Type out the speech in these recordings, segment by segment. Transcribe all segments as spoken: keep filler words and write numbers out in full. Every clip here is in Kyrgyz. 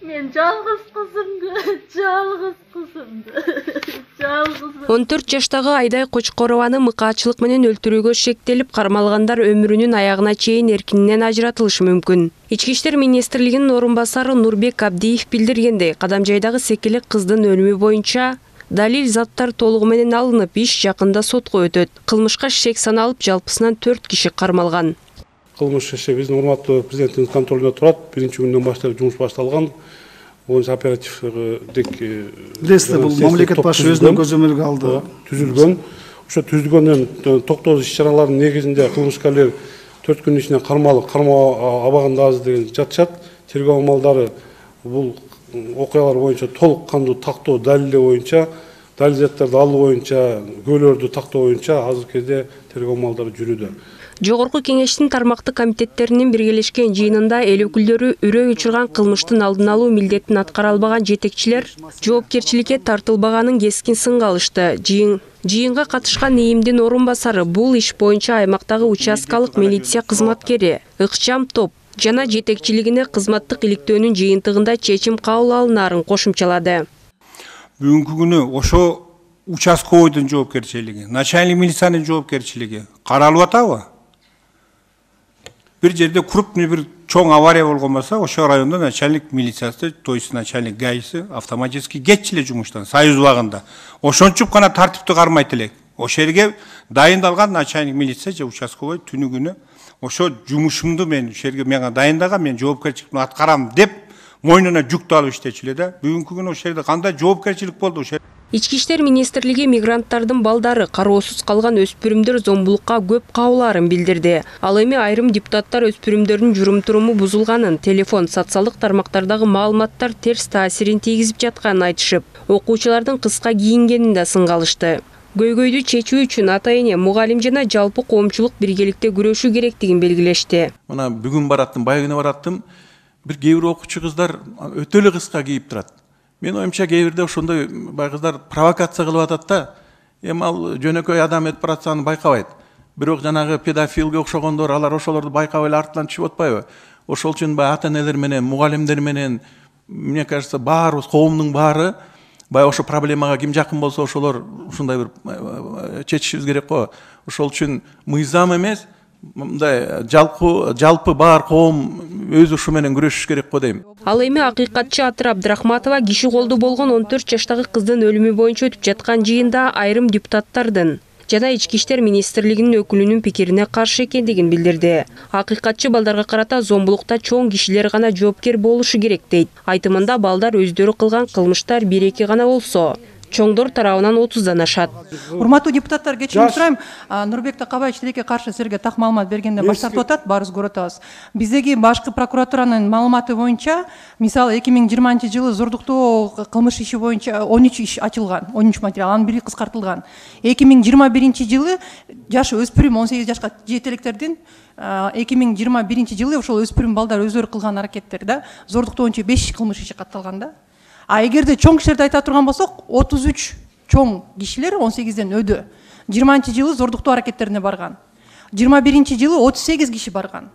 Men жалгыз кызымды, жалгыз кызымды, жалгыз. он төрт жаштагы Айдай Кочкорованы мыкаачылык менен өлтүрүүгө шектелип, кармалгандар өмүрүнүн аягына чейин эркининен ажыратылышы мүмкүн. Ички иштер министрлигинин орун басары Нурбек Абдиев билдиргендей, Кадамжайдагы секелек кыздын өлүмү боюнча далил заттар толугу менен алынып, иш жакында сотко өтөт. Кылмышка шек саналып, жалпысынан төрт киши кармалган. Кылмыш иши биздин урматтуу президенттин контролунда турат. Биринчи күндөн баштап жумуш башталган. Боюнча оперативдик билесиз, бул мамлекет башы өзүнүн көзөмөлгө алды. Түзүлгөн. Ошо түзүлгөндөн токтогуз иш-чаралардын негизинде кылмышкерлер төрт күн ичинде кармалып, кармоо абагында аз деген жатышат. Тергөө амалдары бул окуялар боюнча толук кандуу тактоо далили боюнча, далил заттарды алуу боюнча, күбөлөрдү тактоо боюнча азыркы кезде тергөө амалдары жүрүүдө. Жогорку кеңештин тармактык комитеттеринин биргелешкен жыйынында эл өкүлдөрү үрөй учурган кылмыштын алдын алуу милдетин аткара албаган жетекчилер жоопкерчиликке тартылбаганын кескин сынга алышты. Жыйын Жыйынга катышкан ИИМдин орун басары бул иш боюнча аймактагы участкалык милиция кызматкери ыкчам топ жана жетекчилигине кызматтык иликтөөнүн жыйынтыгында чечим кабыл алынаарын кошумчалады. Бүгүнкү күнү ошо участковойдун жоопкерчилиги, начальник милициянын жоопкерчилиги каралып атабы? Бир жерде крупный бир чоң авария болгон болсо, ошо райондо начальник милициясы, то есть начальник ГАИсы автоматически кетчү эле жумуштан, союз убагында. Ошончуп гана тартипти кармайт элек. Ошо жерге дайындалган начальник милиция же участковой түнү күнү ошо жумушумду мен ошо жерге мага дайындаган, мен жоопкерчиликти аткарам деп мойнуна жүктү алып иштечү эле да. Бүгүнкү күнү ошо жерде кандай жоопкерчилик болду ошо? Ички иштер министрлиги мигранттардын балдары, кароосуз калган өспүрүмдөр зомбулукка көп кабылаарын билдирди. Ал эми айрым депутаттар өспүрүмдөрдүн журум-туруму бузулганын, телефон, социалдык тармактардагы маалыматтар терс таасирин тийгизип жатканын айтышып, окуучулардын кыска кийингенин да сынга алышты. Көйгөйдү чечүү үчүн ата-эне, мугалим жана жалпы коомчулук биргеликте күрөшүү керектигин белгилешти. Мына бүгүн бараттым, байгыны бараттым. Бир кээ бир окуучу кыздар өтө эле кыска кийип турат. Мен оюмча кээ бирде ошондой бай кыздар провокация кылып атат да. Эми ал жөнөкөй адам өтүп баратсаны байкабайт. Бирок жанагы педофилге окшогондор, алар ошолорду байкабай эле артынан түшүп атпайбы? Ошол үчүн бай ата-энелер менен, мугалимдер менен, мне кажется, баарыбыз, коомдун баары бай ошо проблемага ким жакын болсо, ошолор ушундай бир чечишибиз керек го. Ошол үчүн мыйзам эмес, мындай жалпы жалпы баар коом өзү ушу менен күрөшүш керек го дейм. Ал эми акыйкатчы Атыр Абдрахматова киши колду болгон он төрт жаштагы кыздын өлүмү боюнча өтүп жаткан жыйында айрым депутаттардын жана ички иштер министрлигинин өкүлүнүн пикирине каршы экендигин билдирди. Акыйкатчы балдарга карата зомбулукта чоң кишилер гана жоопкер болушу керек дейт. Айтымында балдар өздөрү кылган кылмыштар бир эки гана болсо, чоңдор тарабынан отуздан ашат. Урматтуу депутаттар, кечирим сурайм. Нурбек Такабаевич тилекке каршы силерге так маалымат бергенде баш тартып атат, баарыбыз көрүп атабыз. Биздеги башкы прокуратуранын маалыматы боюнча, мисалы эки миң жыйырманчы жылы зордуктоо кылмыш иши боюнча он үч иш ачылган, он үч материал, анын бири кыскартылган. эки миң жыйырма биринчи жылы жаш өспүрүм он сегиз жашка жетелектердин эки миң жыйырма биринчи жылы ошол өспүрүм балдар өздөрү кылган аракеттер да, зордуктоо боюнча беш кылмыш иши катталган да. А эгерде чоң кишилерди айта турган болсок, отуз үч чоң кишилер он сегизден өдө. жыйырманчы жылы зордуктоо аракеттерине барган. жыйырма биринчи жылы отуз сегиз киши барган.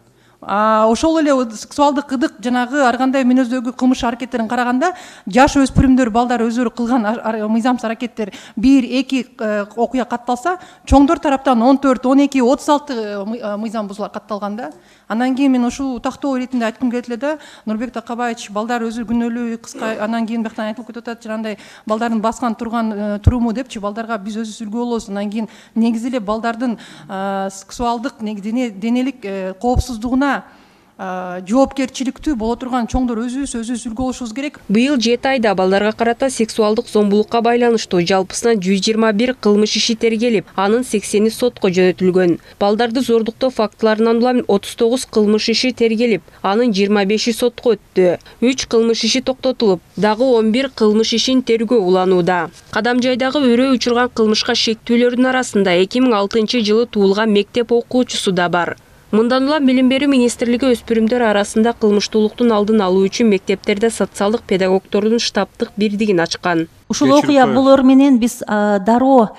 Ошол эле сексуалдык кыдык жанагы ар кандай мүнөздөгү кылмыш аракеттерин караганда, жаш өспүрүмдөр балдар өздөрү кылган мыйзамсыз аракеттер бир эки окуя катталса, чоңдор тараптан он төрт, он эки, отуз алты мыйзам бузулар катталган да. Анан кийин мен ушул тактоо иретинде айткым келет эле да, Нурбек Такабаевич балдар өзү күнөөлүү кыска, анан кийин бияктан айтылып кетип атат, жанагындай балдардын баскан турган туруму депчи, балдарга биз өзүбүз үлгү болобуз. Анан кийин негизи эле балдардын сексуалдык денелик коопсуздугуна жоопкерчиликтүү боло турган чоңдор өзүбүз өзүбүз үлгү болушубуз керек. Быйыл жети айда балдарга карата сексуалдык зомбулукка байланыштуу жалпысынан жүз жыйырма бир кылмыш иши тергелип, анын сексени сотко жөнөтүлгөн. Балдарды зордуктоо фактыларынан улам отуз тогуз кылмыш иши тергелип, анын жыйырма беши сотко өттү. үч кылмыш иши токтотулуп, дагы он бир кылмыш ишин тергөө уланууда. Кадамжайдагы өрөө учурган кылмышка шектүүлөрдүн арасында эки миң алтынчы жылы туулган мектеп окуучусу да бар. Мындан улам билим берүү министрлиги өспүрүмдөр арасында кылмыштуулуктун алдын алуу үчүн мектептерде социалдык педагогдордун штабтык бирдигин ачкан. Ушул окуя болор менен биз дароо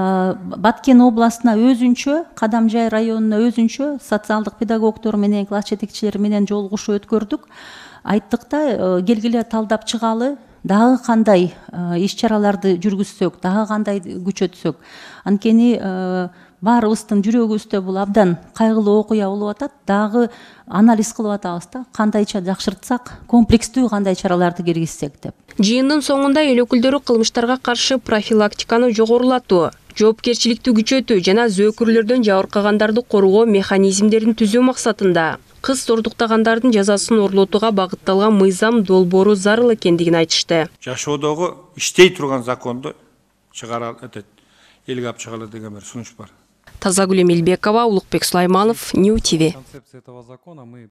Баткен областына өзүнчө, Кадамжай районуна өзүнчө социалдык педагогдор менен класс жетекчилери менен жолугушуу өткөрдүк. айттык да келгиле талдап чыгалы, дагы кандай иш чараларды жүргүзсөк, дагы кандай күчөтсөк. Анткени баарыбыздын жүрөгүбүздө бул абдан кайгылуу окуя болуп атат, дагы анализ кылып атабыз да, кандайча жакшыртсак, комплекстүү кандай чараларды киргизсек деп. Жыйындын соңунда эл өкүлдөрү кылмыштарга каршы профилактиканы жогорулатуу, жоопкерчиликти күчөтүү жана зөөкүрлөрдөн жабыркагандарды коргоо механизмдерин түзүү максатында кыз зордуктагандардын жазасын орлотууга багытталган мыйзам долбоору зарыл экендигин айтышты. Жашоодогу иштей турган законду чыгара этет, элге алып чыгалы деген бир сунуш бар. Тазагүл Эмилбекова, Улукбек Сулайманов, Нью ти ви.